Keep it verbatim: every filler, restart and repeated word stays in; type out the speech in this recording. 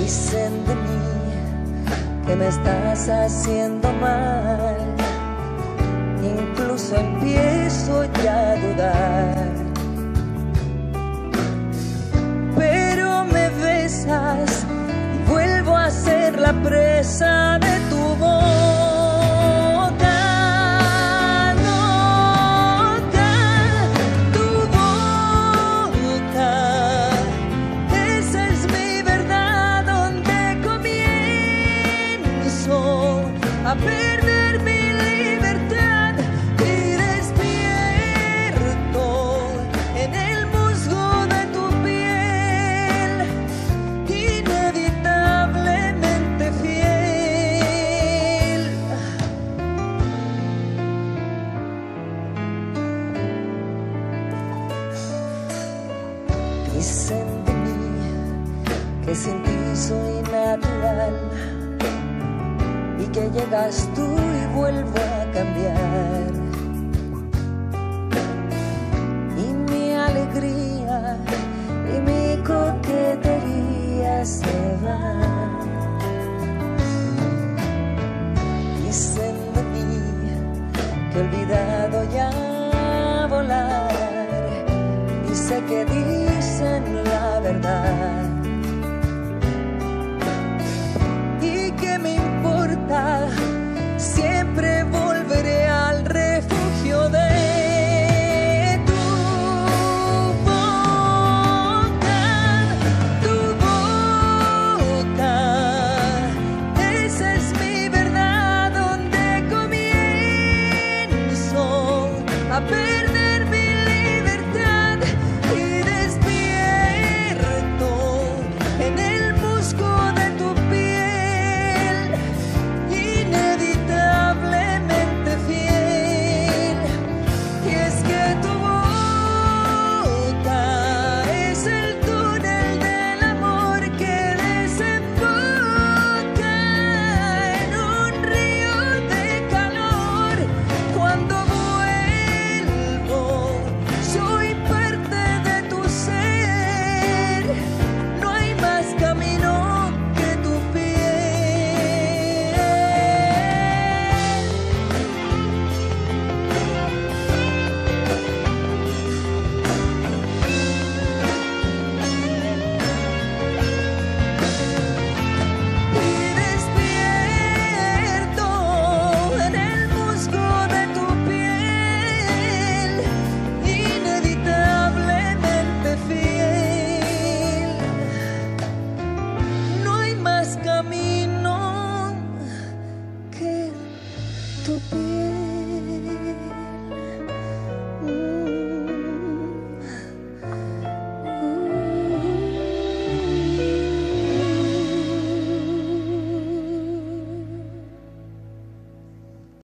Dicen de mí que me estás haciendo mal, incluso empiezo ya a dudar. Pero me besas y vuelvo a ser la presa de tu boca. A perder mi libertad y despierto en el musgo de tu piel, inevitablemente fiel. Dicen de mí que sin ti soy natural, que llegas tú y vuelvo a cambiar, y mi alegría y mi coquetería se van. Dicen de mí que he olvidado ya volar, y sé que dicen la verdad. Siempre volveré al refugio de tu boca, tu boca. Esa es mi verdad, donde comienzo a perder mi libertad y despierto en el musgo de tu piel, inevitablemente fiel. Y es que tu boca es el túnel del amor que desemboca en un río de calor. Cuando vuelvo soy parte de tu ser, no hay más camino que tu piel. Y despierto en el musgo de tu piel, inevitablemente fiel. No hay más camino que tu piel.